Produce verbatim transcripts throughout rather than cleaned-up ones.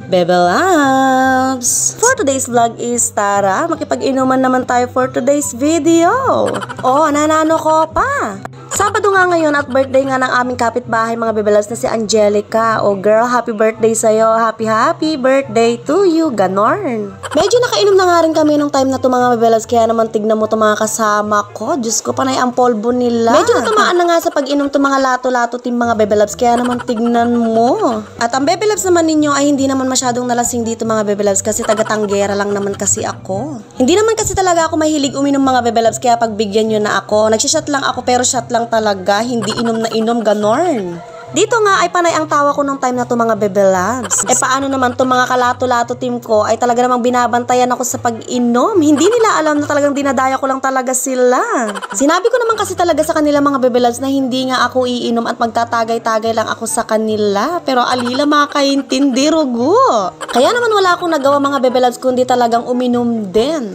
Bebe Loves! For today's vlog is, tara, makipag-inuman naman tayo for today's video. Oh, nanano ko pa. Sabado nga ngayon at birthday nga ng aming kapitbahay mga Bebe Loves na si Angelica. Oh girl, happy birthday sa'yo. Happy happy birthday to you. Ganorn. Medyo nakainom na nga rin kami nung time na to mga Bebe Loves, kaya naman tignan mo to mga kasama ko. Diyos ko, panay ang polvo nila. Medyo natamaan na nga sa pag-inom to mga lato-lato team mga Bebe Loves, kaya naman tignan mo. At ang Bebe Loves naman ninyo ay hindi naman masyadong nalasing dito mga Bebe Loves kasi taga-tanggera lang naman kasi ako. Hindi naman kasi talaga ako mahilig uminom mga Bebe Loves, kaya pagbigyan nyo na ako. Nagsishot lang ako pero shot lang talaga, hindi inom na inom, ganorn. Dito nga ay panay ang tawa ko nung time na to mga Bebe Loves. Eh paano naman to mga kalato-lato team ko ay talaga namang binabantayan ako sa pag-inom. Hindi nila alam na talagang dinadaya ko lang talaga sila. Sinabi ko naman kasi talaga sa kanila mga Bebe Loves na hindi nga ako iinom at magtatagay-tagay lang ako sa kanila. Pero alila makaintindi, rugo. Kaya naman wala akong nagawa mga Bebe Loves kundi talagang uminom din.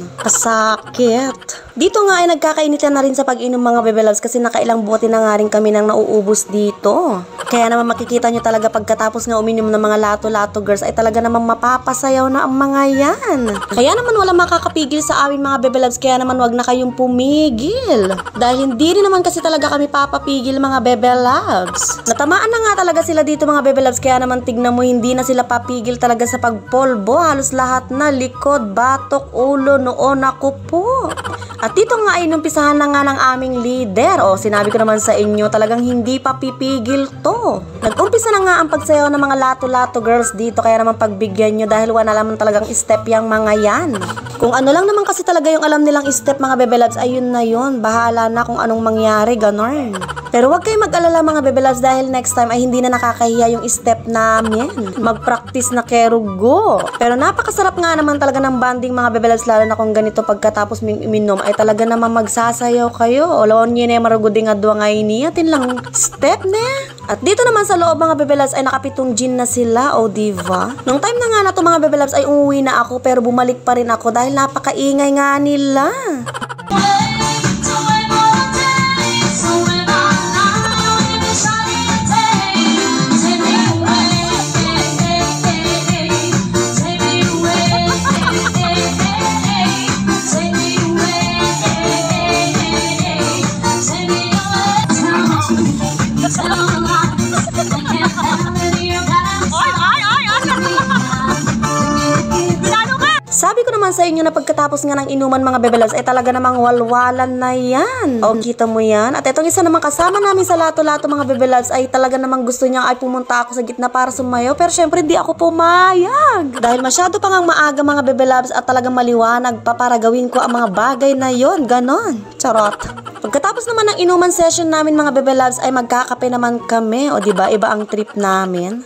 Kasakit. Dito nga ay nagkakainitan na rin sa pag-inom mga Bebe Loves kasi nakailang bote na nga rin kami nang nauubos dito. Kaya naman makikita nyo talaga pagkatapos nga uminom ng mga lato-lato girls ay talaga namang mapapasayaw na ang mga yan. Kaya naman wala makakapigil sa amin mga Bebe Loves, kaya naman wag na kayong pumigil. Dahil hindi rin naman kasi talaga kami papapigil mga Bebe Loves. Natamaan na nga talaga sila dito mga Bebe Loves, kaya naman tignan mo hindi na sila papigil talaga sa pagpolbo. Halos lahat na, likod, batok, ulo, noo, naku po. At dito nga ay inumpisahan na nga ng aming leader. O sinabi ko naman sa inyo talagang hindi pa pipigil to. Nag-umpisa na nga ang pagsayaw ng mga lato-lato girls dito, kaya naman pagbigyan nyo dahil wala naman talagang step yung mga yan. Kung ano lang naman kasi talaga yung alam nilang step mga Bebe Loves, ayun na yun. Bahala na kung anong mangyari, ganon. Pero wag kayong mag-alala mga Bebe Loves dahil next time ay hindi na nakakahiya yung step namin. Mag-practice na kerugo. Pero napakasarap nga naman talaga ng banding mga Bebe Loves, lalo na kung ganito pagkatapos ming iminom ay talaga naman magsasayaw kayo. O lawan nyo na yung maruguding adwa nga iniyatin lang step na. At dito naman sa loob mga Bebe Loves ay nakapitong gin na sila, o diva. Nung time na nga na to mga Bebe Loves ay umuwi na ako pero bumalik pa rin ako dahil napakaingay nga nila. Sabi ko naman sa inyo na pagkatapos nga ng inuman mga Bebe Loves ay talaga namang walwalan na yan. O kita mo yan. At itong isa namang kasama namin sa lato-lato mga Bebe Loves ay talaga namang gusto niya ay pumunta ako sa gitna para sumayaw. Pero syempre hindi ako pumayag. Dahil masyado pa ngang maaga mga Bebe Loves at talagang maliwanag pa para gawin ko ang mga bagay na yon. Ganon. Charot. Pagkatapos naman ng inuman session namin mga Bebe Loves ay magkakape naman kami. O diba iba ang trip namin.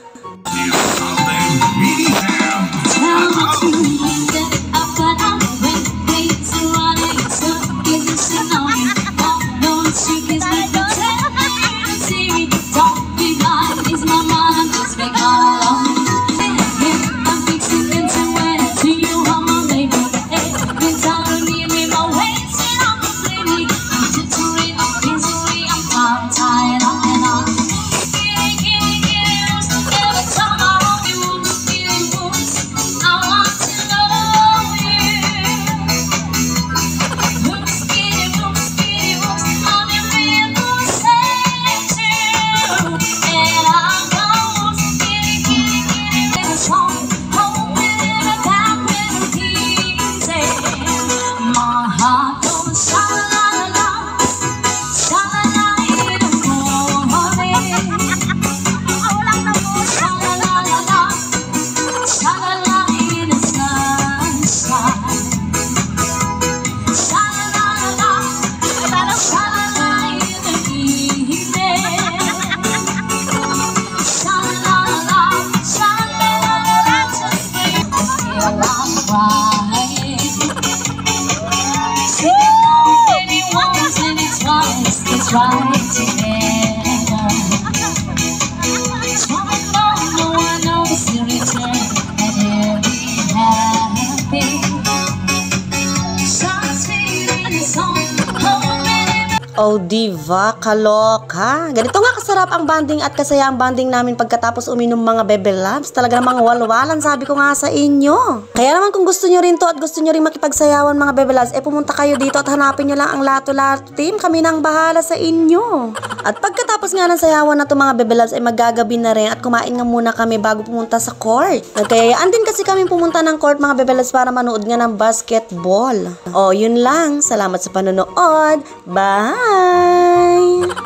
Oh, diva, kaloka. Ganito nga kasarap ang banding at kasaya ang banding namin pagkatapos uminom mga Bebe Loves. Talaga namang walwalan, sabi ko nga sa inyo. Kaya naman kung gusto nyo rin to at gusto nyo rin makipagsayawan mga Bebe Loves, eh pumunta kayo dito at hanapin nyo lang ang Lato Lato team. Kami nang bahala sa inyo. At pagkatapos nga ng sayawan na to mga Bebe Loves, ay maggagabi na rin at kumain nga muna kami bago pumunta sa court. Nagkayayaan din kasi kami pumunta ng court mga Bebe Loves para manood nga ng basketball. O, yun lang. Salamat sa panonood. Bye!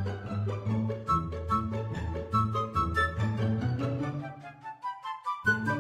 Thank you.